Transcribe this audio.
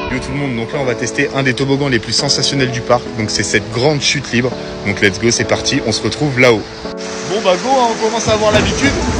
Yo tout le monde, donc là on va tester un des toboggans les plus sensationnels du parc. Donc c'est cette grande chute libre. Donc let's go, c'est parti, on se retrouve là-haut. Bon bah go, hein, on commence à avoir l'habitude.